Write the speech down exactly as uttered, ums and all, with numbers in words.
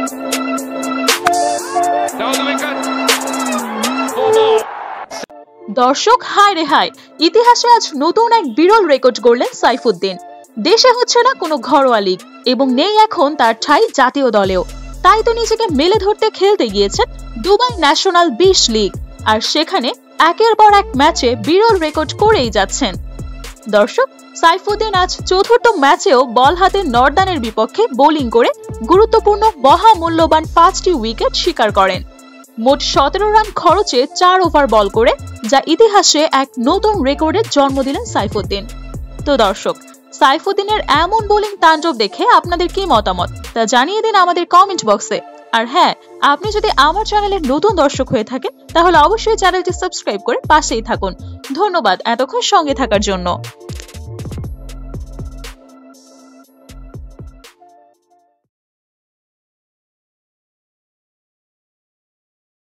দর্শক হায় রে হায়, ইতিহাসে আজ নতুন এক বিরল রেকর্ড গড়লেন সাইফুদ্দিন। দেশে হচ্ছে না কোনো ঘরোয়া লিগ এবং নেই এখন তার ঠাঁই জাতীয় দলেও, তাই তো নিজেকে মেলে ধরতে খেলতে গিয়েছেন দুবাই ন্যাশনাল বিশ লিগ, আর সেখানে একের পর এক ম্যাচে বিরল রেকর্ড করেই যাচ্ছেন। দর্শক, সাইফুদ্দিন আজ চতুর্থ ম্যাচেও বল হাতে নর্দানের বিপক্ষে বোলিং করে গুরুত্বপূর্ণ মহামূল্যবান পাঁচটি উইকেট শিকার করেন। মোট সতেরো রান খরচে চার ওভার বল করে, যা ইতিহাসে এক নতুন রেকর্ডের জন্ম দিলেন সাইফুদ্দিন। তো দর্শক, সাইফুদ্দিনের এমন বোলিং তাণ্ডব দেখে আপনাদের কি মতামত তা জানিয়ে দিন আমাদের কমেন্ট বক্সে। আর হ্যাঁ, আপনি যদি আমার চ্যানেলের নতুন দর্শক হয়ে থাকেন তাহলে অবশ্যই চ্যানেলটি সাবস্ক্রাইব করে পাশেই থাকুন। ধন্যবাদ এতক্ষণ সঙ্গে থাকার জন্য।